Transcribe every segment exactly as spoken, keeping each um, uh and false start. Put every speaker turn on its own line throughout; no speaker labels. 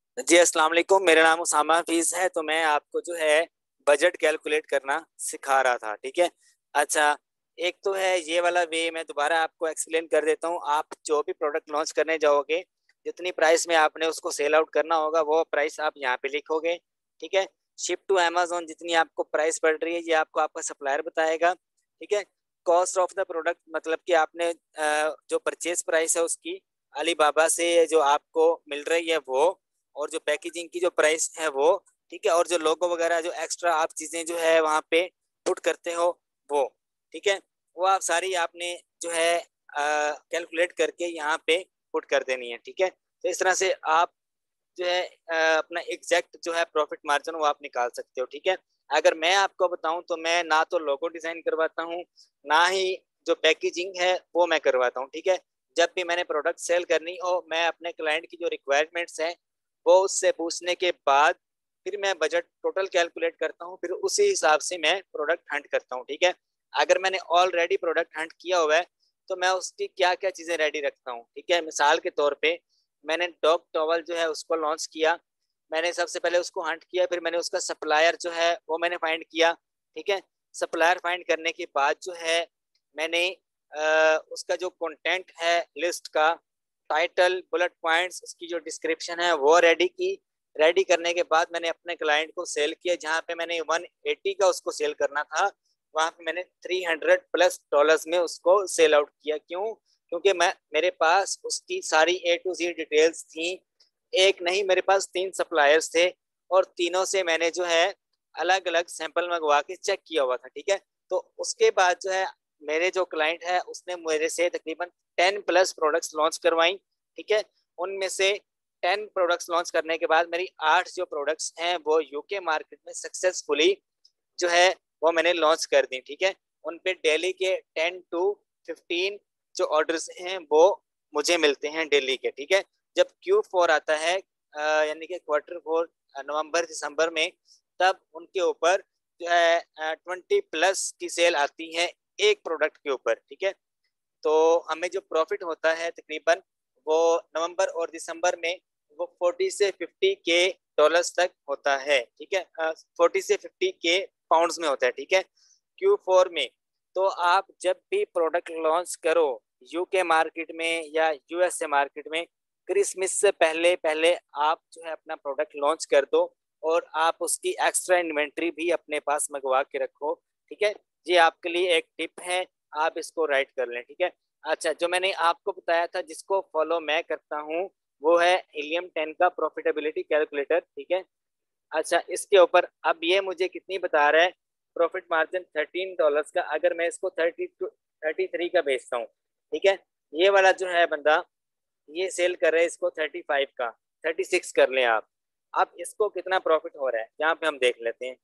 जी अस्सलाम वालेकुम। मेरा नाम उसामा हफीज है। तो मैं आपको जो है बजट कैलकुलेट करना सिखा रहा था। ठीक है। अच्छा, एक तो है ये वाला वे, मैं दोबारा आपको एक्सप्लेन कर देता हूँ। आप जो भी प्रोडक्ट लॉन्च करने जाओगे, जितनी प्राइस में आपने उसको सेल आउट करना होगा वो प्राइस आप यहाँ पे लिखोगे। ठीक है। शिप टू अमेजोन जितनी आपको प्राइस पड़ रही है ये आपको आपका सप्लायर बताएगा। ठीक है। कॉस्ट ऑफ द प्रोडक्ट मतलब कि आपने अ, जो परचेज प्राइस है उसकी अली बाबा से जो आपको मिल रही है वो, और जो पैकेजिंग की जो प्राइस है वो। ठीक है। और जो लोगो वगैरह जो एक्स्ट्रा आप चीजें जो है वहाँ पे पुट करते हो वो। ठीक है। वो आप सारी आपने जो है कैलकुलेट करके यहाँ पे पुट कर देनी है। ठीक है। तो इस तरह से आप जो है अ, अपना एग्जैक्ट जो है प्रॉफिट मार्जिन वो आप निकाल सकते हो। ठीक है। अगर मैं आपको बताऊं तो मैं ना तो लोगो डिजाइन करवाता हूँ, ना ही जो पैकेजिंग है वो मैं करवाता हूँ। ठीक है। जब भी मैंने प्रोडक्ट सेल करनी हो, मैं अपने क्लाइंट की जो रिक्वायरमेंट्स हैं वो उससे पूछने के बाद फिर मैं बजट टोटल कैलकुलेट करता हूँ, फिर उसी हिसाब से मैं प्रोडक्ट हंट करता हूँ। ठीक है। अगर मैंने ऑलरेडी प्रोडक्ट हंट किया हुआ है तो मैं उसकी क्या क्या चीजें रेडी रखता हूँ। ठीक है। मिसाल के तौर पे मैंने डॉग टॉवल जो है उसको लॉन्च किया। मैंने सबसे पहले उसको हंट किया, फिर मैंने उसका सप्लायर जो है वो मैंने फाइंड किया। ठीक है। सप्लायर फाइंड करने के बाद जो है मैंने आ, उसका जो कंटेंट है लिस्ट का, टाइटल, बुलेट पॉइंट्स, उसकी जो डिस्क्रिप्शन है वो रेडी की। रेडी करने के बाद मैंने अपने क्लाइंट को सेल किया। जहाँ पे मैंने वन एटी का उसको सेल करना था, वहां पे मैंने थ्री हंड्रेड प्लस डॉलर्स में उसको सेल आउट किया। क्यों? क्योंकि मैं मेरे पास उसकी सारी ए टू जी डिटेल्स थी। एक नहीं, मेरे पास तीन सप्लायर्स थे और तीनों से मैंने जो है अलग अलग सैंपल मंगवा के चेक किया हुआ था। ठीक है। तो उसके बाद जो है मेरे जो क्लाइंट है उसने मेरे से तकरीबन टेन प्लस प्रोडक्ट्स लॉन्च करवाई। ठीक है। उनमें से टेन प्रोडक्ट्स लॉन्च करने के बाद मेरी आठ जो प्रोडक्ट्स हैं वो यूके मार्केट में सक्सेसफुली जो है वो मैंने लॉन्च कर दी। ठीक है। उन पे डेली के टेन टू फिफ्टीन जो ऑर्डर्स हैं वो मुझे मिलते हैं डेली के। ठीक है। जब क्यू फोर आता है अ, यानी कि क्वार्टर फोर, नवंबर दिसंबर में, तब उनके ऊपर जो है ट्वेंटी प्लस की सेल आती है एक प्रोडक्ट के ऊपर। ठीक है। तो हमें जो प्रॉफिट होता है तकरीबन वो नवंबर और दिसंबर में वो फोर्टी से फिफ्टी के डॉलर्स तक होता है। ठीक है। फोर्टी से फिफ्टी के पाउंड्स में होता है। ठीक है। क्यू फोर में तो आप जब भी प्रोडक्ट लॉन्च करो यूके मार्केट में या यूएसए मार्केट में, क्रिसमस से पहले पहले आप जो है अपना प्रोडक्ट लॉन्च कर दो और आप उसकी एक्स्ट्रा इन्वेंट्री भी अपने पास मंगवा के रखो। ठीक है। ये आपके लिए एक टिप है, आप इसको राइट कर लें। ठीक है। अच्छा, जो मैंने आपको बताया था जिसको फॉलो मैं करता हूँ वो है हीलियम टेन का प्रॉफिटेबिलिटी कैलकुलेटर। ठीक है। अच्छा, इसके ऊपर अब ये मुझे कितनी बता रहा है प्रॉफिट मार्जिन थर्टीन डॉलर्स का, अगर मैं इसको थर्टी टू थर्टी थ्री का बेचता हूँ। ठीक है। ये वाला जो है बंदा ये सेल कर रहे हैं इसको थर्टी फाइव का, थर्टी सिक्स कर लें आप। अब इसको कितना प्रॉफिट हो रहा है यहाँ पे हम देख लेते हैं।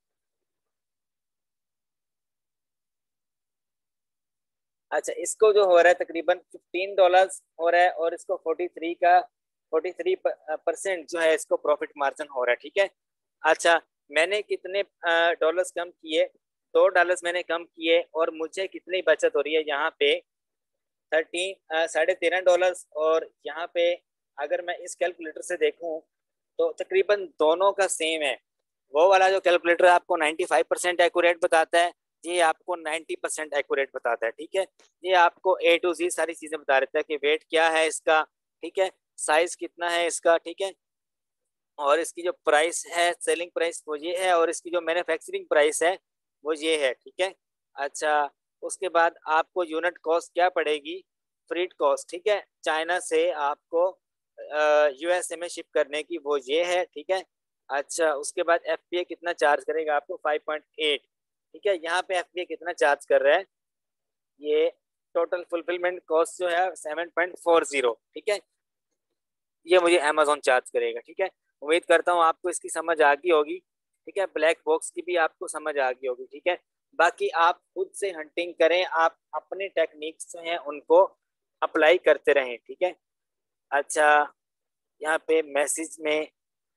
अच्छा, इसको जो हो रहा है तकरीबन फिफ्टीन डॉलर्स हो रहा है और इसको फोर्टी थ्री का फोर्टी थ्री परसेंट जो है इसको प्रॉफिट मार्जिन हो रहा है। ठीक है। अच्छा, मैंने कितने डॉलर्स कम किए? दो डॉलर्स मैंने कम किए और मुझे कितनी बचत हो रही है यहाँ पे? थर्टीन साढ़े तेरह डॉलर्स। और यहाँ पे अगर मैं इस कैलकुलेटर से देखूं तो तकरीबन दोनों का सेम है। वो वाला जो कैलकुलेटर आपको नाइन्टी फाइव परसेंट एक्यूरेट बताता है, ये आपको नाइन्टी परसेंट एक्यूरेट बताता है। ठीक है। ये आपको ए टू जी सारी चीजें बता देता है कि वेट क्या है इसका। ठीक है। साइज कितना है इसका। ठीक है। और इसकी जो प्राइस है, सेलिंग प्राइस वो ये है, और इसकी जो मैन्युफैक्चरिंग प्राइस है वो ये है। ठीक है। अच्छा, उसके बाद आपको यूनिट कॉस्ट क्या पड़ेगी? Freight cost. ठीक है। चाइना से आपको यूएसए में शिप करने की वो ये है। ठीक है। अच्छा, उसके बाद एफपीए कितना चार्ज करेगा आपको? Five point eight. ठीक है। यहाँ पे एफपीए कितना चार्ज कर रहा है? ये टोटल फुलफिलमेंट कॉस्ट जो है सेवन पॉइंट फोर जीरो। ठीक है। ये मुझे अमेजोन चार्ज करेगा। ठीक है। उम्मीद करता हूँ आपको इसकी समझ आ गई होगी। ठीक है। ब्लैक बॉक्स की भी आपको समझ आ गई होगी। ठीक है। बाकी आप खुद से हंटिंग करें, आप अपने टेक्निक्स जो हैं उनको अप्लाई करते रहें। ठीक है। अच्छा, यहाँ पे मैसेज में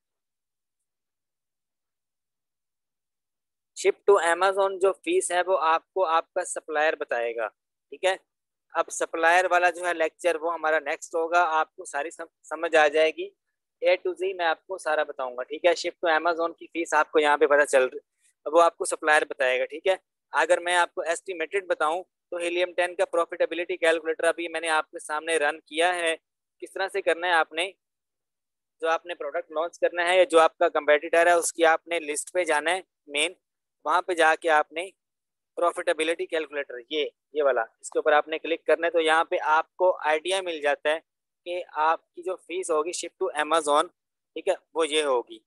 शिप टू अमेजोन जो फीस है वो आपको आपका सप्लायर बताएगा। ठीक है। अब सप्लायर वाला जो है लेक्चर वो हमारा नेक्स्ट होगा, आपको सारी सम, समझ आ जाएगी। ए टू जी मैं आपको सारा बताऊंगा, ठीक है। शिफ्ट टू अमेजोन की फीस आपको यहाँ पे पता चल रही, वो आपको सप्लायर बताएगा, ठीक है। अगर मैं आपको एस्टिमेटेड बताऊं तो हीलियम टेन का प्रॉफिटेबिलिटी कैलकुलेटर अभी मैंने आपके सामने रन किया है। किस तरह से करना है, आपने जो आपने प्रोडक्ट लॉन्च करना है, जो आपका कंपेटिटर है, उसकी आपने लिस्ट पे जाना है मेन। वहां पे जाके आपने प्रॉफिटेबिलिटी कैलकुलेटर, ये ये वाला, इसके ऊपर आपने क्लिक करना है। तो यहाँ पे आपको आइडिया मिल जाता है कि आपकी जो फीस होगी शिफ्ट टू अमेजोन, ठीक है, वो ये होगी।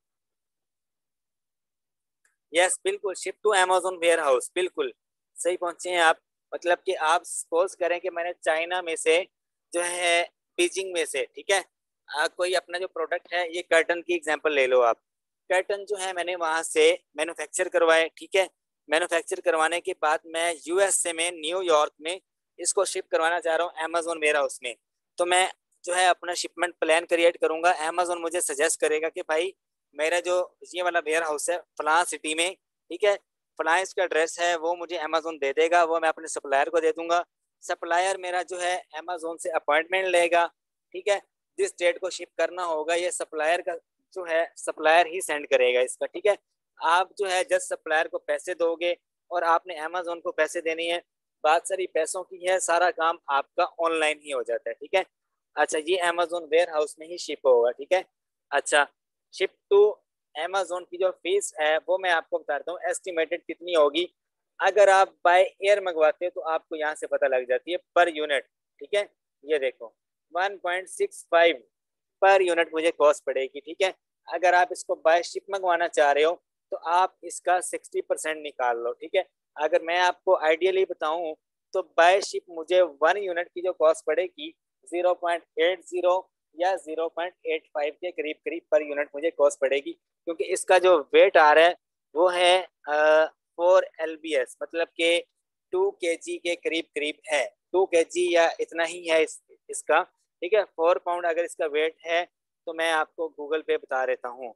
यस बिल्कुल, shift to Amazon warehouse, बिल्कुल सही पहुंचे हैं आप। मतलब कि आप सपोज करें कि मैंने चाइना में से जो है, बीजिंग में से, ठीक है, आ, कोई अपना जो प्रोडक्ट है, ये कर्टन की एग्जांपल ले लो आप। कर्टन जो है मैंने वहां से मैन्युफैक्चर करवाए, ठीक है। मैन्युफैक्चर करवाने के बाद मैं यूएसए में न्यूयॉर्क में इसको शिप करवाना चाह रहा हूँ अमेजोन वेयर हाउस में। तो मैं जो है अपना शिपमेंट प्लान क्रिएट करूंगा, अमेजोन मुझे सजेस्ट करेगा कि भाई मेरा जो ये वाला वेयर हाउस है फलां सिटी में, ठीक है, फलां इसका एड्रेस है, वो मुझे अमेजोन दे देगा, वो मैं अपने सप्लायर को दे दूंगा। सप्लायर मेरा जो है अमेजोन से अपॉइंटमेंट लेगा, ठीक है। जिस डेट को शिप करना होगा ये सप्लायर का जो है, सप्लायर ही सेंड करेगा इसका, ठीक है। आप जो है जस्ट सप्लायर को पैसे दोगे और आपने अमेजोन को पैसे देनी है। बात सारी पैसों की है, सारा काम आपका ऑनलाइन ही हो जाता है, ठीक है। अच्छा, ये अमेजोन वेयर हाउस में ही शिप होगा, ठीक है। अच्छा, शिप टू अमेजोन की जो फीस है वो मैं आपको बताता हूँ एस्टिमेटेड कितनी होगी। अगर आप बाय एयर मंगवाते हो तो आपको यहाँ से पता लग जाती है पर यूनिट, ठीक है। ये देखो वन पॉइंट सिक्स फाइव पर यूनिट मुझे कॉस्ट पड़ेगी, ठीक है। अगर आप इसको बाय शिप मंगवाना चाह रहे हो तो आप इसका सिक्सटी परसेंट निकाल लो, ठीक है। अगर मैं आपको आइडियली बताऊं तो बाय शिप मुझे वन यूनिट की जो कॉस्ट पड़ेगी जीरो पॉइंट एट जीरो या जीरो पॉइंट एट फाइव के करीब करीब पर यूनिट मुझे कॉस्ट पड़ेगी, क्योंकि इसका जो वेट आ रहा है वो है फोर एल बी एस, मतलब के टू के जी के करीब करीब है, टू के जी या इतना ही है इस, इसका, ठीक है। फोर पाउंड अगर इसका वेट है तो मैं आपको गूगल पे बता देता हूँ।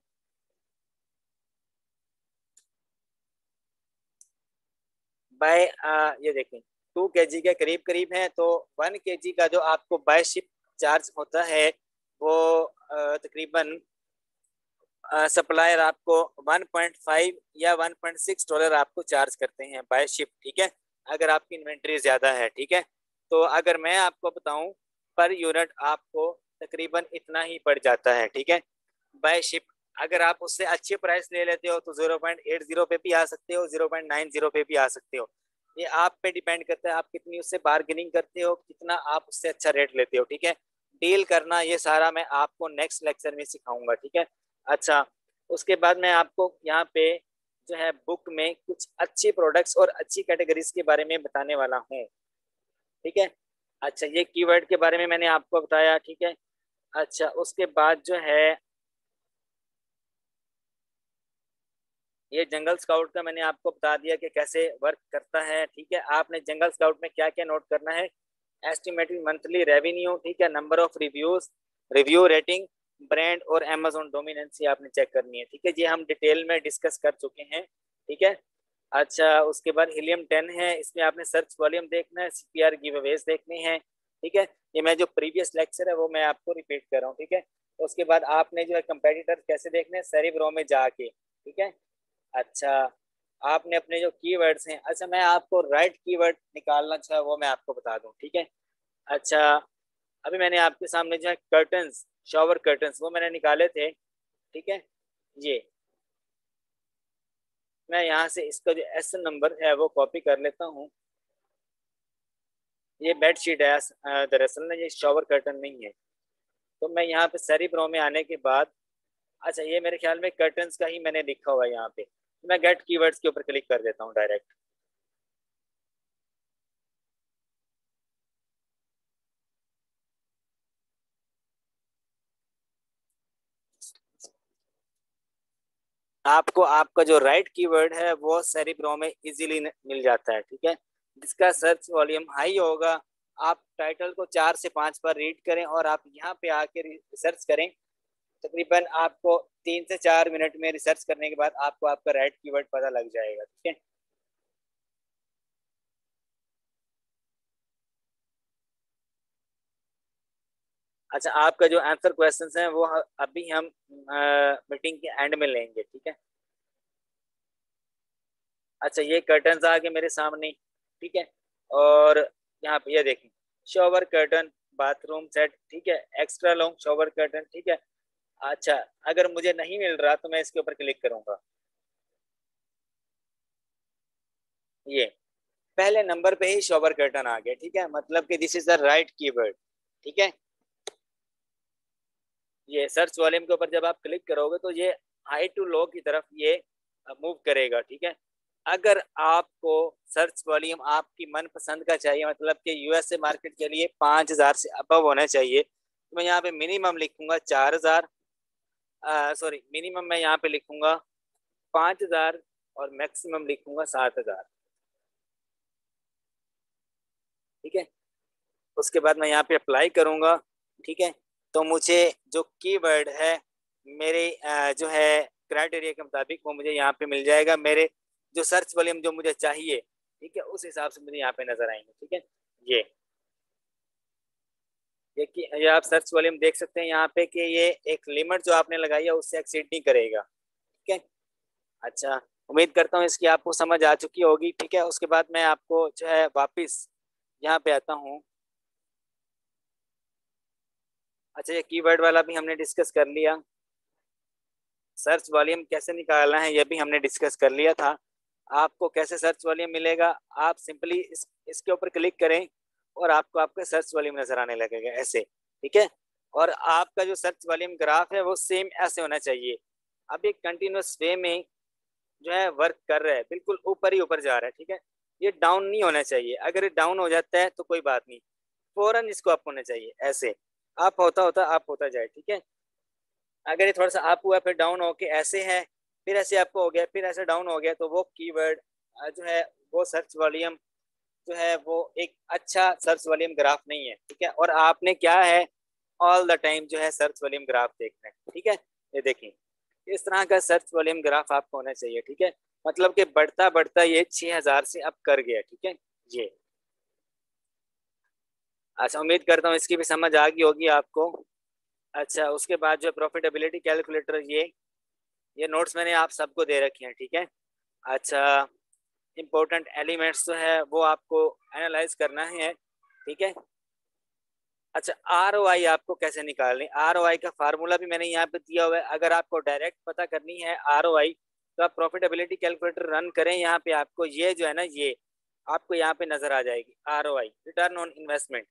बाय ये देखें, टू के जी के करीब करीब है, तो वन के जी का जो आपको बाय शिप चार्ज होता है वो अ, तकरीबन सप्लायर आपको वन पॉइंट फाइव या वन पॉइंट सिक्स डॉलर आपको चार्ज करते हैं बाय शिप, ठीक है। अगर आपकी इन्वेंट्री ज़्यादा है, ठीक है। तो अगर मैं आपको बताऊं पर यूनिट आपको तकरीबन इतना ही पड़ जाता है, ठीक है, बाय शिप। अगर आप उससे अच्छे प्राइस ले लेते हो तो जीरो पॉइंट एट जीरो पे भी आ सकते हो, जीरो पॉइंट नाइन जीरो पे भी आ सकते हो। ये आप पे डिपेंड करता है आप कितनी उससे बार्गेनिंग करते हो, कितना आप उससे अच्छा रेट लेते हो, ठीक है। डील करना ये सारा मैं आपको नेक्स्ट लेक्चर में सिखाऊंगा, ठीक है। अच्छा, उसके बाद मैं आपको यहाँ पे जो है बुक में कुछ अच्छी प्रोडक्ट्स और अच्छी कैटेगरीज के बारे में बताने वाला हूँ, ठीक है। अच्छा, ये कीवर्ड के बारे में मैंने आपको बताया, ठीक है। अच्छा, उसके बाद जो है ये जंगल स्काउट का मैंने आपको बता दिया कि कैसे वर्क करता है, ठीक है। आपने जंगल स्काउट में क्या क्या नोट करना है, एस्टिमेटेड मंथली रेवेन्यू, ठीक है, number of reviews, review rating, brand और अमेजोन डोमिनेंसी आपने चेक करनी है, ठीक है। ये हम डिटेल में डिस्कस कर चुके हैं, ठीक है। अच्छा, उसके बाद हीलियम टेन है, इसमें आपने सर्च वॉल्यूम देखना है, सीपीआर गिवअवेज देखने हैं, ठीक है। ये मैं जो प्रीवियस लेक्चर है वो मैं आपको रिपीट कर रहा हूँ, ठीक है। उसके बाद आपने जो है कंपेटिटर कैसे देखने हैं, सेरिब्रो में जाके, ठीक है। अच्छा, आपने अपने जो कीवर्ड्स हैं, अच्छा मैं आपको राइट कीवर्ड निकालना चाहे वो मैं आपको बता दूं, ठीक है। अच्छा, अभी मैंने आपके सामने जो है कर्टन्स, शॉवर कर्टन्स, वो मैंने निकाले थे, ठीक है। ये मैं यहाँ से इसका जो एस नंबर है वो कॉपी कर लेता हूँ। ये बेड शीट है, अ, दरअसल ना ये शॉवर कर्टन नहीं है। तो मैं यहाँ पे सरी प्रो में आने के बाद, अच्छा ये मेरे ख्याल में कर्टन्स का ही मैंने लिखा हुआ है यहाँ पे, तो मैं गेट कीवर्ड्स के ऊपर क्लिक कर देता हूँ डायरेक्ट। आपको आपका जो राइट कीवर्ड है वो सेरिब्रो में इजीली मिल जाता है, ठीक है। जिसका सर्च वॉल्यूम हाई होगा, आप टाइटल को चार से पांच बार रीड करें और आप यहाँ पे आके रिसर्च करें। तकरीबन आपको तीन से चार मिनट में रिसर्च करने के बाद आपको आपका राइट कीवर्ड पता लग जाएगा, ठीक है। अच्छा, आपका जो आंसर क्वेश्चंस हैं वो अभी हम मीटिंग के एंड में लेंगे, ठीक है। अच्छा, ये कर्टन्स आ गए मेरे सामने, ठीक है। और यहाँ पे ये देखें, शॉवर कर्टन, बाथरूम सेट, ठीक है, एक्स्ट्रा लॉन्ग शॉवर कर्टन, ठीक है। अच्छा, अगर मुझे नहीं मिल रहा तो मैं इसके ऊपर क्लिक करूंगा। ये पहले नंबर पे ही शॉवर कर्टन आ गया, ठीक है, मतलब कि this is the right keyword, ठीक है। ये सर्च वॉल्यूम के ऊपर जब आप क्लिक करोगे तो ये हाई टू लो की तरफ ये मूव करेगा, ठीक है। अगर आपको सर्च वॉल्यूम आपकी मनपसंद का चाहिए, मतलब कि यूएसए मार्केट के लिए पाँच हजार से अबव होना चाहिए, तो मैं यहाँ पे मिनिमम लिखूंगा चार हजार, सॉरी मिनिमम मैं यहाँ पे लिखूंगा पाँच हजार, और मैक्सिमम लिखूंगा सात हजार, ठीक है। उसके बाद मैं यहाँ पे अप्लाई करूंगा, ठीक है। तो मुझे जो कीवर्ड है मेरे अ, जो है क्राइटेरिया के मुताबिक वो मुझे यहाँ पे मिल जाएगा, मेरे जो सर्च वॉल्यूम जो मुझे चाहिए, ठीक है, उस हिसाब से मुझे यहाँ पे नजर आएंगे, ठीक है। ये ये कि ये आप सर्च वॉल्यूम देख सकते हैं यहाँ पे कि ये एक लिमिट जो आपने लगाई है उससे एक्सीड नहीं करेगा, ठीक है। अच्छा, उम्मीद करता हूँ इसकी आपको समझ आ चुकी होगी, ठीक है। उसके बाद मैं आपको जो है वापस यहाँ पे आता हूँ। अच्छा, ये कीवर्ड वाला भी हमने डिस्कस कर लिया, सर्च वॉल्यूम कैसे निकालना है ये भी हमने डिस्कस कर लिया था। आपको कैसे सर्च वॉल्यूम मिलेगा, आप सिंपली इस इसके ऊपर क्लिक करें और आपको आपका सर्च वॉल्यूम नजर आने लगेगा ऐसे, ठीक है। और आपका जो सर्च वॉल्यूम ग्राफ है वो सेम ऐसे होना चाहिए। अब ये कंटिन्यूस वे में जो है वर्क कर रहा है, बिल्कुल ऊपर ही ऊपर जा रहा है, ठीक है। ये डाउन नहीं होना चाहिए, अगर ये डाउन हो जाता है तो कोई बात नहीं, फौरन इसको अप होना चाहिए ऐसे, अप होता होता अप होता जाए, ठीक है। अगर ये थोड़ा सा अप हुआ फिर डाउन होके ऐसे है, फिर ऐसे अप हो गया, फिर ऐसे डाउन हो गया, तो वो कीवर्ड जो है वो सर्च वॉल्यूम जो है वो एक अच्छा सर्च वॉल्यूम ग्राफ नहीं है, ठीक है। और आपने क्या है ऑल द टाइम जो है सर्च वॉल्यूम ग्राफ देखना है, ठीक है। ये देखिए, इस तरह का सर्च वॉल्यूम ग्राफ आपको होना चाहिए, ठीक है। मतलब कि बढ़ता बढ़ता ये छह हजार से अप कर गया, ठीक है। ये अच्छा, उम्मीद करता हूँ इसकी भी समझ आ गई होगी आपको। अच्छा, उसके बाद जो प्रॉफिटेबिलिटी कैलकुलेटर, ये ये नोट्स मैंने आप सबको दे रखे हैं, ठीक है। अच्छा, इम्पोर्टेंट एलिमेंट्स जो है वो आपको एनालाइज करना है, ठीक है। अच्छा, आर ओ आई आपको कैसे निकालनी, आर ओ आई का फार्मूला भी मैंने यहाँ पे दिया हुआ है। अगर आपको डायरेक्ट पता करनी है आर ओ आई तो आप प्रॉफिटेबिलिटी कैलकुलेटर रन करें, यहाँ पे आपको ये जो है ना ये आपको यहाँ पे नजर आ जाएगी, R O I return on investment.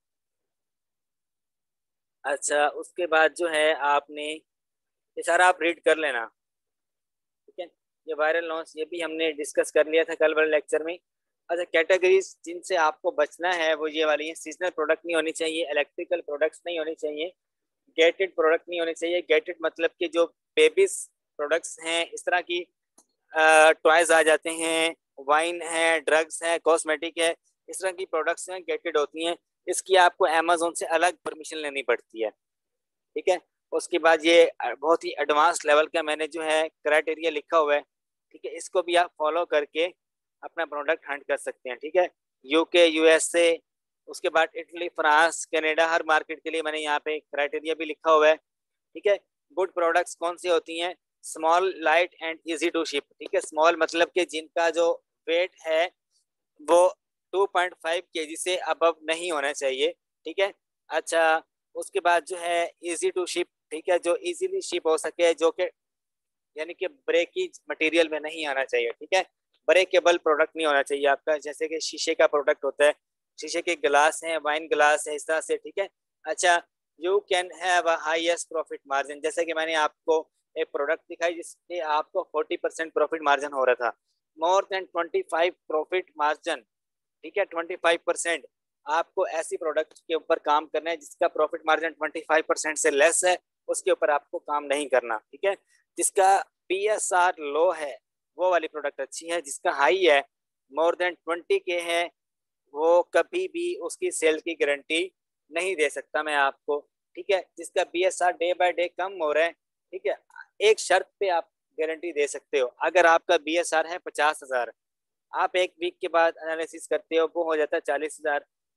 अच्छा, उसके बाद जो है आपने ये सारा आप रीड कर लेना, ठीक है। ये वायरल लॉन्च ये भी हमने डिस्कस कर लिया था कल वाले लेक्चर में। अच्छा, कैटेगरीज जिनसे आपको बचना है वो ये वाली है, सीजनल प्रोडक्ट नहीं होनी चाहिए, इलेक्ट्रिकल प्रोडक्ट्स नहीं होनी चाहिए, गेटेड प्रोडक्ट नहीं होने चाहिए। गेटेड मतलब कि जो बेबीज प्रोडक्ट्स हैं, इस तरह की टॉयज आ जाते हैं, वाइन है, ड्रग्स है, कॉस्मेटिक है, इस तरह की प्रोडक्ट्स हैं गेटेड होती हैं। इसकी आपको अमेजोन से अलग परमिशन लेनी पड़ती है, ठीक है। उसके बाद ये बहुत ही एडवांस लेवल का मैंने जो है क्राइटेरिया लिखा हुआ है, ठीक है। इसको भी आप फॉलो करके अपना प्रोडक्ट हंट कर सकते हैं, ठीक है। यूके, यूएसए, उसके बाद इटली, फ्रांस, कनाडा, हर मार्केट के लिए मैंने यहाँ पे क्राइटेरिया भी लिखा हुआ है, ठीक है। गुड प्रोडक्ट्स कौन सी होती हैं, small, light and easy to ship, ठीक है। स्मॉल मतलब कि जिनका जो वेट है वो टू पॉइंट फाइव केजी से अबव नहीं होना चाहिए, ठीक है। अच्छा, उसके बाद जो है इजी टू शिप, ठीक है, जो इजीली शिप हो सके, जो कि यानी कि ब्रेकेज मटेरियल में नहीं आना चाहिए, ठीक है। ब्रेकेबल प्रोडक्ट नहीं होना चाहिए आपका, जैसे कि शीशे का प्रोडक्ट होता है, शीशे के गिलास हैं, वाइन गिलास है, इस तरह से, ठीक है। अच्छा, you can have a highest profit margin, जैसे कि मैंने आपको एक प्रोडक्ट दिखाई जिससे आपको फोर्टी परसेंट प्रॉफिट मार्जिन हो रहा था, more than twenty five profit margin, ठीक है, ट्वेंटी फाइव परसेंट। आपको ऐसी प्रोडक्ट के ऊपर काम करना है जिसका profit margin twenty five percent से लेस है, उसके ऊपर आपको काम नहीं करना, ठीक है। जिसका पी एस आर लो है वो वाली प्रोडक्ट अच्छी है, जिसका हाई है मोर देन ट्वेंटी के है वो कभी भी उसकी सेल की गारंटी नहीं दे सकता मैं आपको, ठीक है। जिसका B S R day by day कम हो रहा है, ठीक है, एक शर्त पे आप गारंटी दे सकते हो, अगर आपका बी एस आर है पचास हजार, आप एक वीक के बाद एनालिसिस करते हो वो हो जाता है चालीस हजार,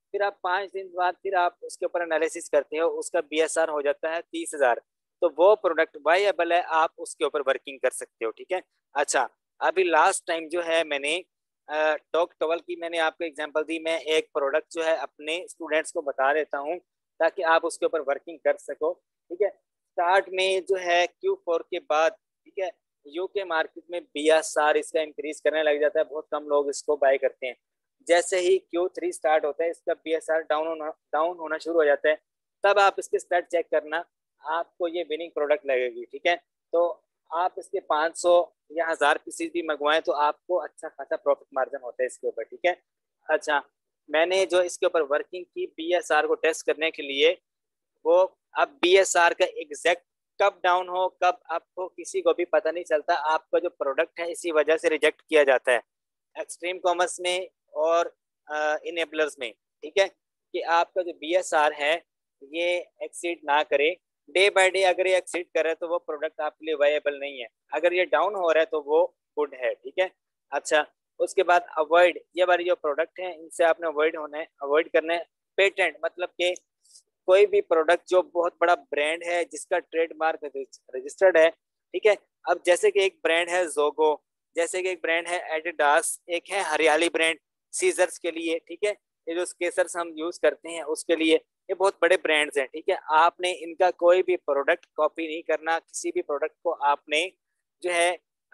फिर आप पाँच दिन बाद फिर आप उसके ऊपर एनालिसिस करते हो, उसका बी एस आर हो जाता है तीस हजार, तो वो प्रोडक्ट वायबल है, आप उसके ऊपर वर्किंग कर सकते हो। ठीक है। अच्छा, अभी लास्ट टाइम जो है मैंने टॉक टॉवल की मैंने आपको एग्जांपल दी, मैं एक प्रोडक्ट जो है अपने स्टूडेंट्स को बता देता हूँ ताकि आप उसके ऊपर वर्किंग कर सको। ठीक है। स्टार्ट में जो है क्यू फोर के बाद, ठीक है, यूके मार्केट में बी एस आर इसका इंक्रीज करने लग जाता है, बहुत कम लोग इसको बाय करते हैं। जैसे ही क्यू थ्री स्टार्ट होता है, इसका बी एस आर डाउन होना डाउन होना शुरू हो जाता है, तब आप इसके स्टार्ट चेक करना, आपको ये विनिंग प्रोडक्ट लगेगी। ठीक है। तो आप इसके पाँच सौ या हजार पीसीज भी मंगवाएं तो आपको अच्छा खासा प्रॉफिट मार्जिन होता है इसके ऊपर। ठीक है। अच्छा, मैंने जो इसके ऊपर वर्किंग की बी एस आर को टेस्ट करने के लिए, वो अब बी एस आर का एग्जैक्ट कब डाउन हो कब आपको किसी को भी पता नहीं चलता, आपका जो प्रोडक्ट है इसी वजह से रिजेक्ट किया जाता है एक्सट्रीम कॉमर्स में और इनेबलर्स में। ठीक है, कि आपका जो बी एस आर है ये एक्सीड ना करे, डे बाय डे अगर ये एक्सीड करे तो वो प्रोडक्ट आपके लिए वायबल नहीं है, अगर ये डाउन हो रहा है तो वो गुड है। ठीक है। अच्छा, उसके बाद अवॉइड, ये वाली जो प्रोडक्ट है इनसे आपने अवॉइड होना है, अवॉइड करना है। पेटेंट मतलब कि कोई भी प्रोडक्ट जो बहुत बड़ा ब्रांड है जिसका ट्रेडमार्क रजिस्टर्ड है। ठीक है। अब जैसे कि एक ब्रांड है जोगो, जैसे कि एक ब्रांड है एडिडास, एक है हरियाली ब्रांड सीजर्स के लिए। ठीक है, ये जो स्केसर्स हम यूज करते हैं उसके लिए, ये बहुत बड़े ब्रांड्स हैं। ठीक है, आपने इनका कोई भी प्रोडक्ट कॉपी नहीं करना, किसी भी प्रोडक्ट को आपने जो है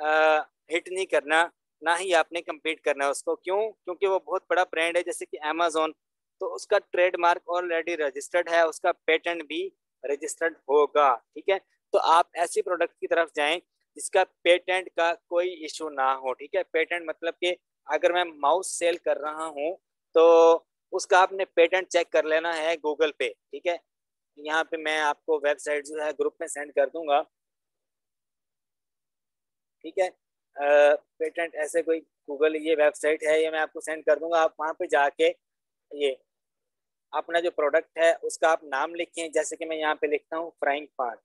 हिट नहीं करना, ना ही आपने कम्पीट करना उसको। क्यों? क्योंकि वो बहुत बड़ा ब्रांड है, जैसे कि अमेजोन, तो उसका ट्रेडमार्क ऑलरेडी रजिस्टर्ड है, उसका पेटेंट भी रजिस्टर्ड होगा। ठीक है, तो आप ऐसी प्रोडक्ट की तरफ जाएं जिसका पेटेंट का कोई इशू ना हो। ठीक है, पेटेंट मतलब कि अगर मैं माउस सेल कर रहा हूं तो उसका आपने पेटेंट चेक कर लेना है गूगल पे। ठीक है, यहाँ पे मैं आपको वेबसाइट जो है ग्रुप में सेंड कर दूंगा। ठीक है, पेटेंट ऐसे कोई गूगल ये वेबसाइट है, ये मैं आपको सेंड कर दूंगा, आप वहाँ पे जाके ये अपना जो प्रोडक्ट है उसका आप नाम लिखें, जैसे कि मैं यहाँ पे लिखता हूँ फ्राइंग पान।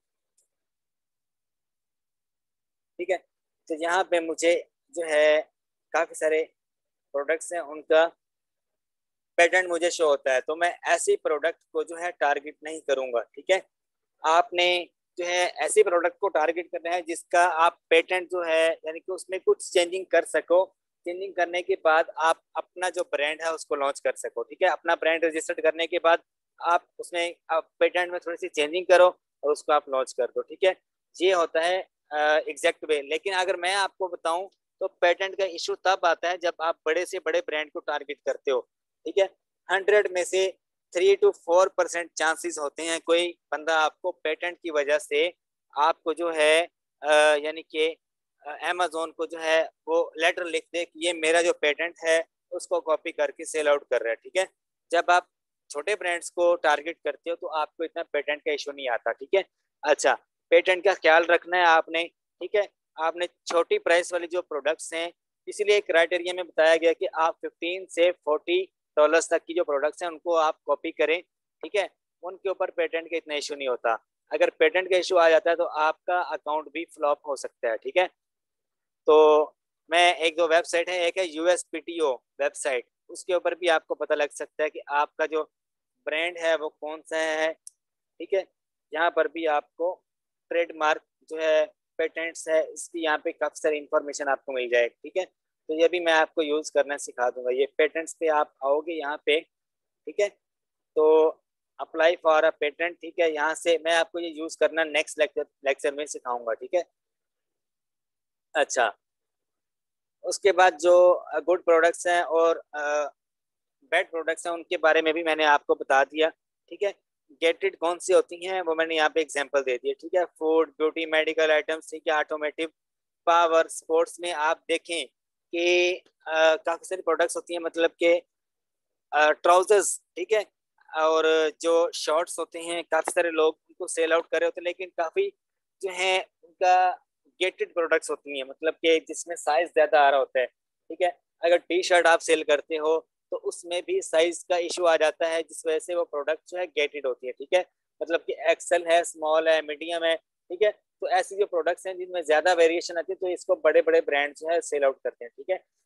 ठीक है, तो यहाँ पे मुझे जो है काफी सारे प्रोडक्ट्स हैं, उनका पेटेंट मुझे शो होता है, तो मैं ऐसी प्रोडक्ट को जो है टारगेट नहीं करूंगा। ठीक है, आपने जो है ऐसी प्रोडक्ट को टारगेट करना है जिसका आप पेटेंट जो है यानी कि उसमें कुछ चेंजिंग कर सको, चेंजिंग करने के बाद आप अपना जो ब्रांड है उसको लॉन्च कर सको। ठीक है, अपना ब्रांड रजिस्टर्ड करने के बाद आप उसमें आप पेटेंट में थोड़ी सी चेंजिंग करो और उसको आप लॉन्च कर दो। ठीक है, ये होता है एग्जैक्ट वे। लेकिन अगर मैं आपको बताऊं तो पेटेंट का इशू तब आता है जब आप बड़े से बड़े ब्रांड को टारगेट करते हो। ठीक है, हंड्रेड में से three to four percent chances होते हैं कोई बंदा आपको पेटेंट की वजह से आपको जो है यानी कि अमेजोन को जो है वो लेटर लिख दे कि ये मेरा जो पेटेंट है उसको कॉपी करके सेल आउट कर रहा है। ठीक है, जब आप छोटे ब्रांड्स को टारगेट करते हो तो आपको इतना पेटेंट का इशू नहीं आता। ठीक है। अच्छा, पेटेंट का ख्याल रखना है आपने। ठीक है, आपने छोटी प्राइस वाली जो प्रोडक्ट्स हैं, इसीलिए क्राइटेरिया में बताया गया कि आप फिफ्टीन से फोर्टी डॉलर्स तक की जो प्रोडक्ट्स हैं उनको आप कॉपी करें। ठीक है, उनके ऊपर पेटेंट का इतना इशू नहीं होता, अगर पेटेंट का इशू आ जाता है तो आपका अकाउंट भी फ्लॉप हो सकता है। ठीक है, तो मैं एक दो वेबसाइट है, एक है U S P T O website, उसके ऊपर भी आपको पता लग सकता है कि आपका जो ब्रांड है वो कौन सा है। ठीक है, यहाँ पर भी आपको ट्रेडमार्क जो है पेटेंट्स है इसकी यहाँ पे काफी सारी इंफॉर्मेशन आपको मिल जाएगी। ठीक है, तो ये भी मैं आपको यूज करना सिखा दूंगा, ये पेटेंट्स पे आप आओगे यहाँ पे। ठीक है, तो अप्लाई फॉर अ पेटेंट, ठीक है, यहाँ से मैं आपको ये यूज करना नेक्स्ट लेक्चर लेक्चर में सिखाऊंगा। ठीक है। अच्छा, उसके बाद जो गुड प्रोडक्ट्स हैं और बैड प्रोडक्ट्स हैं उनके बारे में भी मैंने आपको बता दिया। ठीक है, गेटेड कौन सी होती हैं वो मैंने यहाँ पे एग्जांपल दे दिया। ठीक है, फूड, ब्यूटी, मेडिकल आइटम्स, ठीक है, ऑटोमेटिव, पावर, स्पोर्ट्स में आप देखें कि अ, काफी सारी प्रोडक्ट्स होती हैं, मतलब कि ट्राउजर्स। ठीक है, और जो शॉर्ट्स होते हैं काफी सारे लोग उनको सेल आउट कर रहे होते हैं, लेकिन काफी जो है उनका गेटेड प्रोडक्ट्स होती हैं, मतलब कि जिसमें साइज ज्यादा आ रहा होता है। ठीक है, अगर टी शर्ट आप सेल करते हो तो उसमें भी साइज का इशू आ जाता है, जिस वजह से वो प्रोडक्ट जो है गेटेड होती है। ठीक है, मतलब कि एक्सेल है, स्मॉल है, मीडियम है। ठीक है, तो ऐसी जो प्रोडक्ट्स हैं जिनमें ज्यादा वेरिएशन आती है तो इसको बड़े बड़े ब्रांड जो है सेल आउट करते हैं। ठीक है,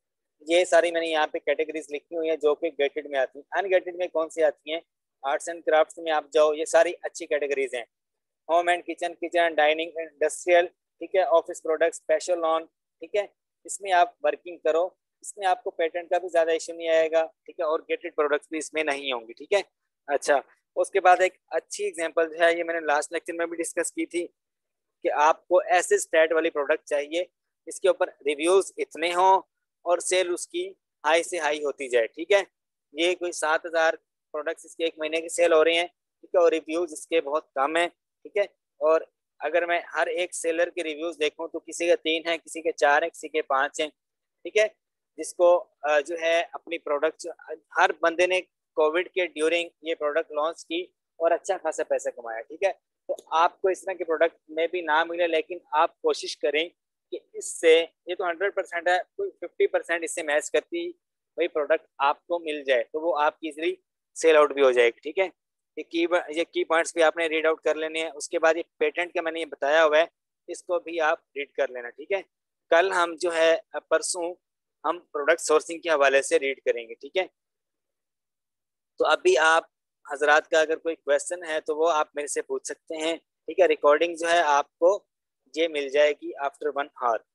ये सारी मैंने यहाँ पे कैटेगरीज लिखी हुई है जो कि गेटेड में आती हैं। अनगेटेड में कौन सी आती हैं? आर्ट्स एंड क्राफ्ट्स में आप जाओ, ये सारी अच्छी कैटेगरीज हैं। Home and kitchen, kitchen and dining, industrial, ठीक है, ऑफिस प्रोडक्ट्स, स्पेशल लॉन, ठीक है, इसमें आप वर्किंग करो, इसमें आपको पेटेंट का भी ज्यादा इश्यू नहीं आएगा, ठीक है, और गेटेड प्रोडक्ट्स भी इसमें नहीं होंगी, ठीक है। अच्छा, उसके बाद एक अच्छी एग्जांपल जो है, ये मैंने लास्ट लेक्चर में भी डिस्कस की थी, कि आपको ऐसे स्टैट वाली प्रोडक्ट चाहिए इसके ऊपर रिव्यूज इतने हों और सेल उसकी हाई से हाई होती जाए, ठीक है। ये कोई सात हजार प्रोडक्ट्स इसके एक महीने की सेल हो रही हैं, ठीक है, और रिव्यूज इसके बहुत कम है, ठीक है। और अगर मैं हर एक सेलर के रिव्यूज देखूं तो किसी के तीन हैं, किसी के चार हैं, किसी के पांच हैं, ठीक है। जिसको अ, जो है अपनी प्रोडक्ट, हर बंदे ने कोविड के ड्यूरिंग ये प्रोडक्ट लॉन्च की और अच्छा खासा पैसा कमाया, ठीक है। तो आपको इस तरह के प्रोडक्ट में भी ना मिले, लेकिन आप कोशिश करें कि इससे, ये तो हंड्रेड परसेंट है, कोई फिफ्टी परसेंट इससे मैच करती वही प्रोडक्ट आपको मिल जाए, तो वो आपकी इजिली सेल आउट भी हो जाएगी, ठीक है। ये की ये की पॉइंट्स भी आपने रीड आउट कर लेने हैं। उसके बाद ये पेटेंट का मैंने ये बताया हुआ है, इसको भी आप रीड कर लेना, ठीक है। कल हम जो है परसों हम प्रोडक्ट सोर्सिंग के हवाले से रीड करेंगे, ठीक है। तो अभी आप हजरात का अगर कोई क्वेश्चन है तो वो आप मेरे से पूछ सकते हैं, ठीक है। रिकॉर्डिंग जो है आपको ये मिल जाएगी आफ्टर वन आवर।